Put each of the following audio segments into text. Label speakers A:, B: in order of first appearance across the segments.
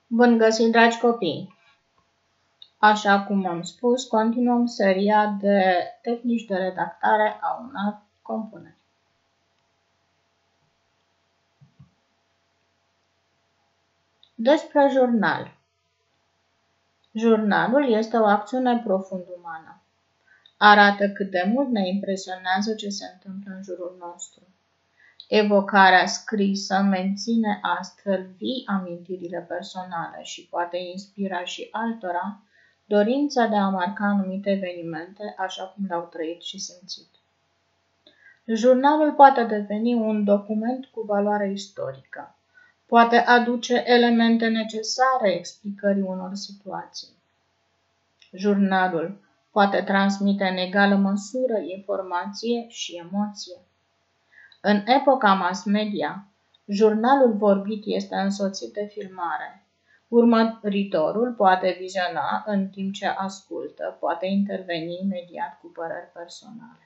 A: Bun găsit, dragi copii! Așa cum am spus, continuăm seria de tehnici de redactare a unor compuneri. Despre jurnal. Jurnalul este o acțiune profund umană. Arată cât de mult ne impresionează ce se întâmplă în jurul nostru. Evocarea scrisă menține astfel vii amintirile personale și poate inspira și altora dorința de a marca anumite evenimente așa cum le-au trăit și simțit. Jurnalul poate deveni un document cu valoare istorică. Poate aduce elemente necesare explicării unor situații. Jurnalul poate transmite în egală măsură informație și emoție. În epoca mass media, jurnalul vorbit este însoțit de filmare. Urmăritorul poate viziona în timp ce ascultă, poate interveni imediat cu păreri personale.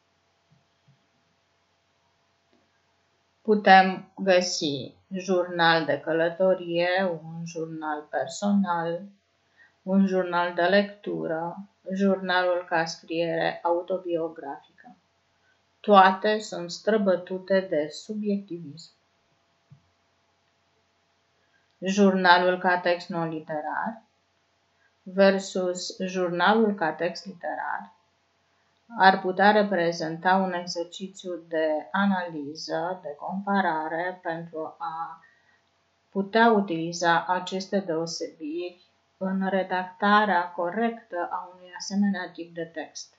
A: Putem găsi jurnal de călătorie, un jurnal personal, un jurnal de lectură, jurnalul ca scriere autobiografică. Toate sunt străbătute de subiectivism. Jurnalul ca text non-literar versus jurnalul ca text literar ar putea reprezenta un exercițiu de analiză, de comparare pentru a putea utiliza aceste deosebiri în redactarea corectă a unui asemenea tip de text.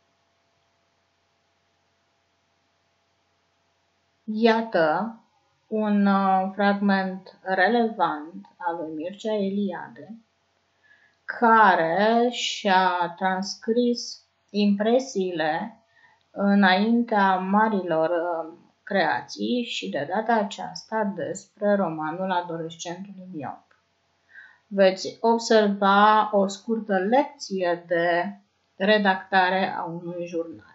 A: Iată un fragment relevant al lui Mircea Eliade, care și-a transcris impresiile înaintea marilor creații și de data aceasta despre romanul Adolescentului miop. Veți observa o scurtă lecție de redactare a unui jurnal.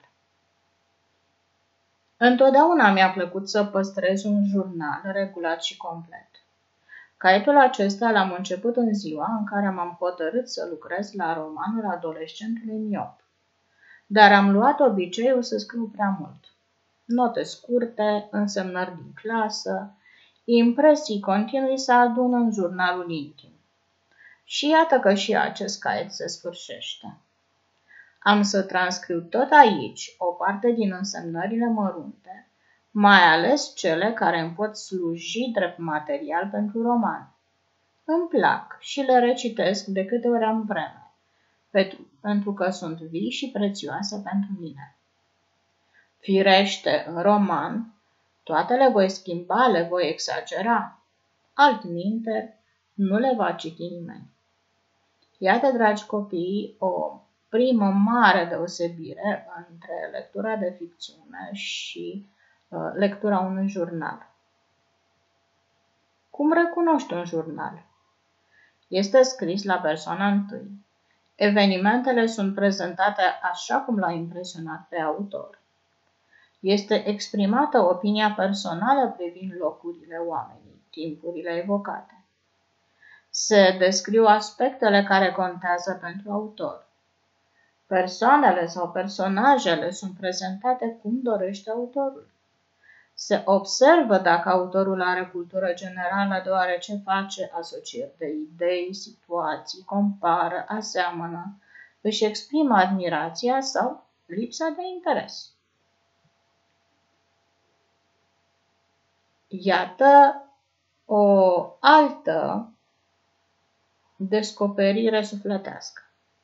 A: Întotdeauna mi-a plăcut să păstrez un jurnal regulat și complet. Caietul acesta l-am început în ziua în care m-am hotărât să lucrez la romanul Adolescentului miop. Dar am luat obiceiul să scriu prea mult. Note scurte, însemnări din clasă, impresii continui să adun în jurnalul intim. Și iată că și acest caiet se sfârșește. Am să transcriu tot aici o parte din însemnările mărunte, mai ales cele care îmi pot sluji drept material pentru roman. Îmi plac și le recitesc de câte ori am vreme, pentru că sunt vii și prețioase pentru mine. Firește, în roman, toate le voi schimba, le voi exagera. Altminteri, nu le va citi nimeni. Iată, dragi copii, o primă mare deosebire între lectura de ficțiune și lectura unui jurnal. Cum recunoști un jurnal? Este scris la persoana întâi. Evenimentele sunt prezentate așa cum l-a impresionat pe autor. Este exprimată opinia personală privind locurile oamenii, timpurile evocate. Se descriu aspectele care contează pentru autor. Persoanele sau personajele sunt prezentate cum dorește autorul. Se observă dacă autorul are cultură generală, deoarece face asocieri de idei, situații, compară, aseamănă, își exprimă admirația sau lipsa de interes. Iată o altă descoperire sufletească.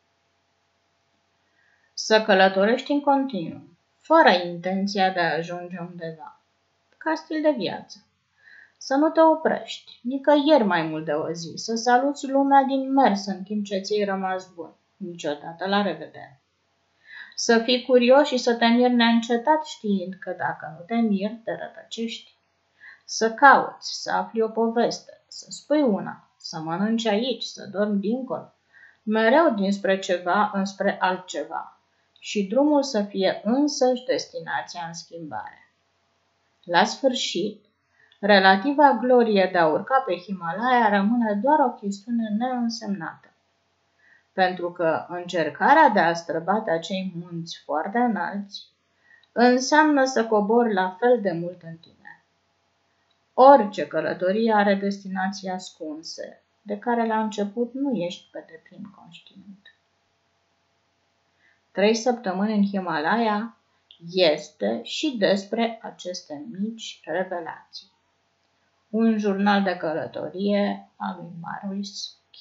A: Să călătorești în continuu, fără intenția de a ajunge undeva, ca stil de viață. Să nu te oprești, nicăieri mai mult de o zi, să saluți lumea din mers în timp ce ți-ai rămas bun. Niciodată la revedere. Să fii curios și să te miri neîncetat știind că dacă nu te miri, te rătăcești. Să cauți, să afli o poveste, să spui una, să mănânci aici, să dormi dincolo, mereu dinspre ceva înspre altceva și drumul să fie însăși destinația în schimbare. La sfârșit, Relativa glorie de a urca pe Himalaya rămâne doar o chestiune neînsemnată, pentru că încercarea de a străbate acei munți foarte înalți înseamnă să cobori la fel de mult în tine. Orice călătorie are destinații ascunse, de care la început nu ești pe deplin conștient. 3 săptămâni în Himalaya este și despre aceste mici revelații. Un jurnal de călătorie al lui Maurice Q.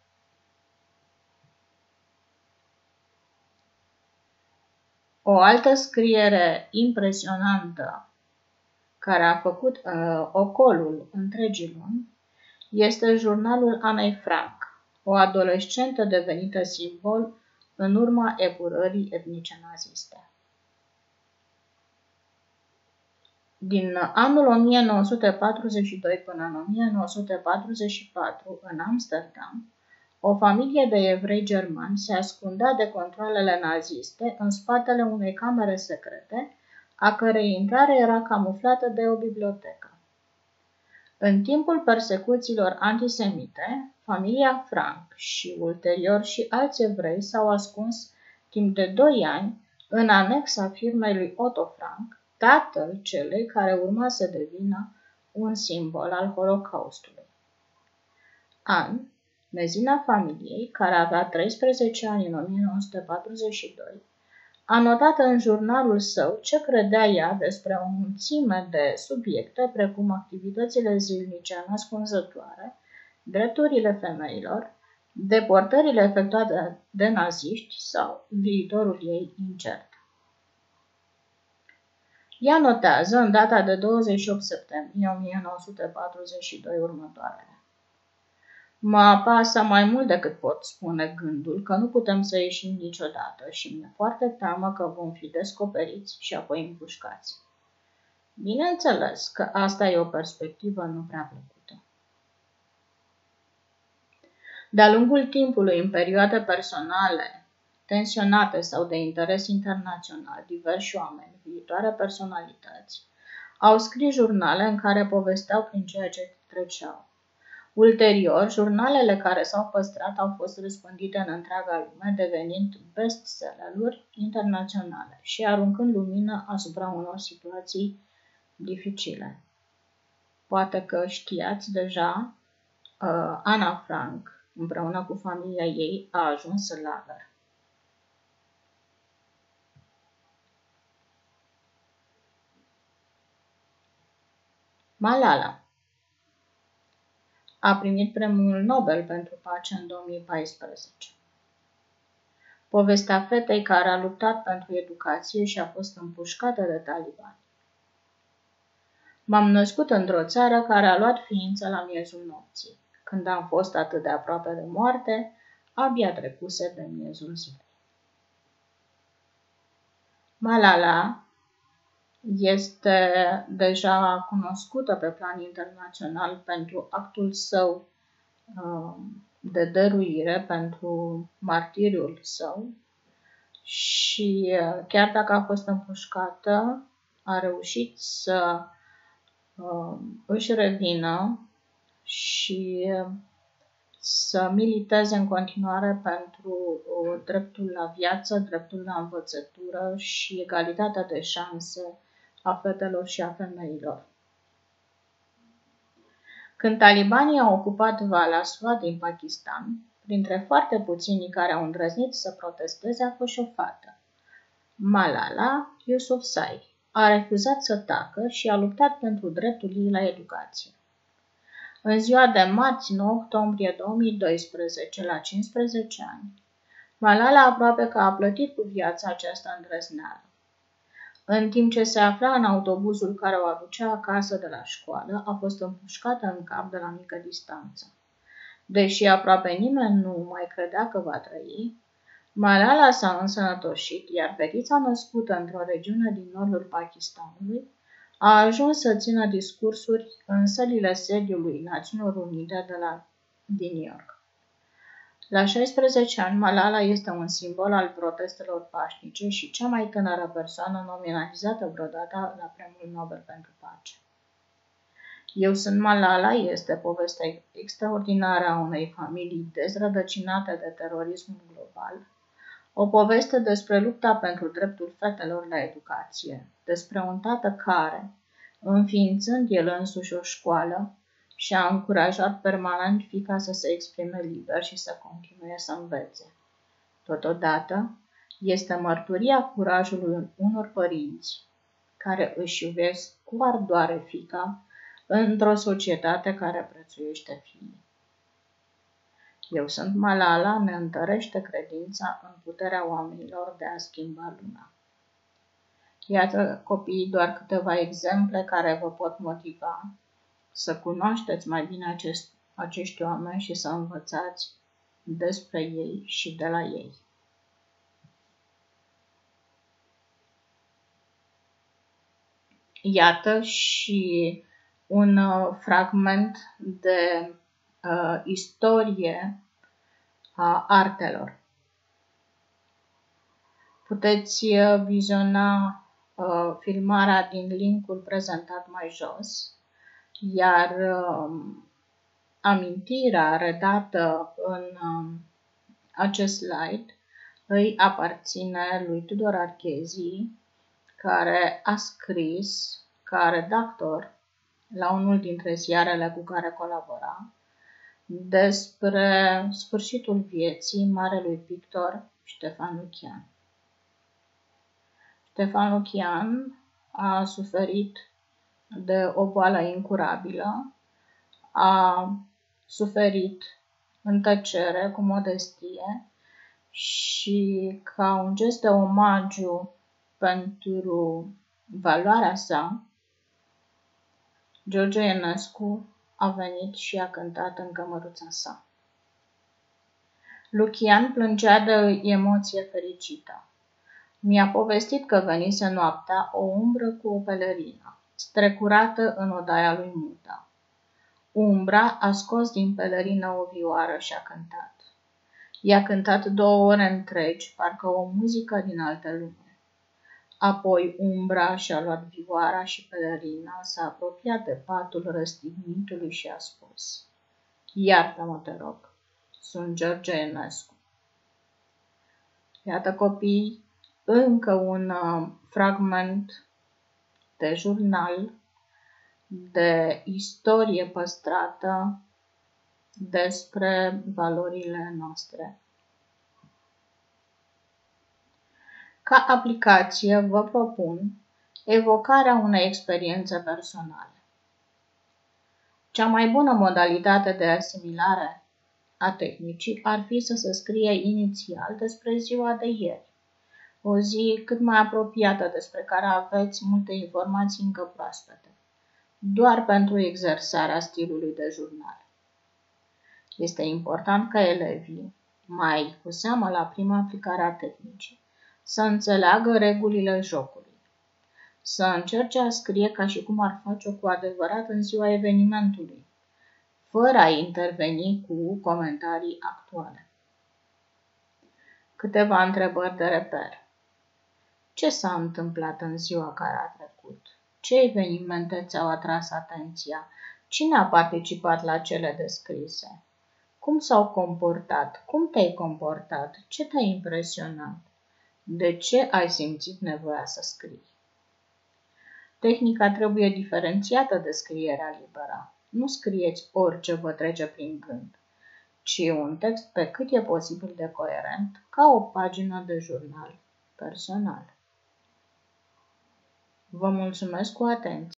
A: O altă scriere impresionantă care a făcut ocolul întregii luni este jurnalul Anei Frank, o adolescentă devenită simbol în urma epurării etnice naziste. Din anul 1942 până în 1944, în Amsterdam, o familie de evrei germani se ascundea de controalele naziste în spatele unei camere secrete, a cărei intrare era camuflată de o bibliotecă. În timpul persecuțiilor antisemite, familia Frank și ulterior și alți evrei s-au ascuns timp de 2 ani în anexa firmei lui Otto Frank, tatăl celei care urma să devină un simbol al Holocaustului. Anne, mezina familiei, care avea 13 ani în 1942, a notat în jurnalul său ce credea ea despre o mulțime de subiecte, precum activitățile zilnice înascunzătoare, drepturile femeilor, deportările efectuate de naziști sau viitorul ei incert. Ea notează în data de 28 septembrie 1942 următoarele. Mă apasă mai mult decât pot spune gândul că nu putem să ieșim niciodată și mi-e foarte teamă că vom fi descoperiți și apoi împușcați. Bineînțeles că asta e o perspectivă nu prea plăcută. De-a lungul timpului, în perioade personale, tensionate sau de interes internațional, diversi oameni, viitoare personalități, au scris jurnale în care povesteau prin ceea ce treceau. Ulterior, jurnalele care s-au păstrat au fost răspândite în întreaga lume, devenind bestseller-uri internaționale și aruncând lumină asupra unor situații dificile. Poate că știați deja, Anna Frank, împreună cu familia ei, a ajuns în lagăr. Malala a primit premiul Nobel pentru pace în 2014. Povestea fetei care a luptat pentru educație și a fost împușcată de talibani. M-am născut într-o țară care a luat ființă la miezul nopții. Când am fost atât de aproape de moarte, abia trecuse de miezul zilei. Malala este deja cunoscută pe plan internațional pentru actul său de dăruire, pentru martiriul său și chiar dacă a fost împușcată, a reușit să își revină și să militeze în continuare pentru dreptul la viață, dreptul la învățătură și egalitatea de șanse a fetelor și a femeilor. Când talibanii au ocupat Valasua din Pakistan, printre foarte puținii care au îndrăznit să protesteze a fost și o fată. Malala Yousafzai a refuzat să tacă și a luptat pentru dreptul ei la educație. În ziua de marți 9 octombrie 2012, la 15 ani, Malala aproape că a plătit cu viața această îndrăzneală. În timp ce se afla în autobuzul care o aducea acasă de la școală, a fost împușcată în cap de la mică distanță. Deși aproape nimeni nu mai credea că va trăi, Malala s-a însănătoșit, iar fetița născută într-o regiune din nordul Pakistanului a ajuns să țină discursuri în sălile sediului Națiunilor Unite din New York. La 16 ani, Malala este un simbol al protestelor pașnice și cea mai tânără persoană nominalizată vreodată la Premiul Nobel pentru Pace. Eu sunt Malala este povestea extraordinară a unei familii dezrădăcinate de terorismul global. O poveste despre lupta pentru dreptul fetelor la educație, despre un tată care, înființând el însuși o școală, și-a încurajat permanent fiica să se exprime liber și să continue să învețe. Totodată, este mărturia curajului unor părinți care își iubesc cu ardoare fiica într-o societate care prețuiește fiii. Eu sunt Malala ne întărește credința în puterea oamenilor de a schimba lumea. Iată, copiii, doar câteva exemple care vă pot motiva să cunoașteți mai bine acești oameni și să învățați despre ei și de la ei. Iată și un fragment de istorie a artelor. Puteți viziona filmarea din linkul prezentat mai jos, iar amintirea redată în acest slide îi aparține lui Tudor Archezi, care a scris ca redactor la unul dintre ziarele cu care colabora despre sfârșitul vieții marelui pictor Ștefan Lukian. Ștefan Lukian a suferit de o boală incurabilă, a suferit în tăcere, cu modestie, și ca un gest de omagiu pentru valoarea sa, George Enescu a venit și a cântat în cămăruța sa. Lukian plângea de emoție fericită. Mi-a povestit că venise noaptea o umbră cu o pelerină, strecurată în odaia lui mută. Umbra a scos din pelerină o vioară și a cântat. I-a cântat 2 ore întregi, parcă o muzică din altă lume. Apoi umbra și-a luat vioara și pelerina, s-a apropiat de patul răstignitului și a spus: "Iartă-mă, te rog, sunt George Enescu." Iată, copii, încă un fragment de jurnal, de istorie păstrată despre valorile noastre. Ca aplicație vă propun evocarea unei experiențe personale. Cea mai bună modalitate de asimilare a tehnicii ar fi să se scrie inițial despre ziua de ieri, o zi cât mai apropiată despre care aveți multe informații încă proaspete, doar pentru exersarea stilului de jurnal. Este important ca elevii, mai cu seamă la prima aplicare a tehnicii, să înțeleagă regulile jocului, să încerce a scrie ca și cum ar face-o cu adevărat în ziua evenimentului, fără a interveni cu comentarii actuale. Câteva întrebări de reper. Ce s-a întâmplat în ziua care a trecut? Ce evenimente ți-au atras atenția? Cine a participat la cele descrise? Cum s-au comportat? Cum te-ai comportat? Ce te-a impresionat? De ce ai simțit nevoia să scrii? Tehnica trebuie diferențiată de scrierea liberă. Nu scrieți orice vă trece prin gând, ci un text pe cât e posibil de coerent, ca o pagină de jurnal personal. Vă mulțumesc cu atenție!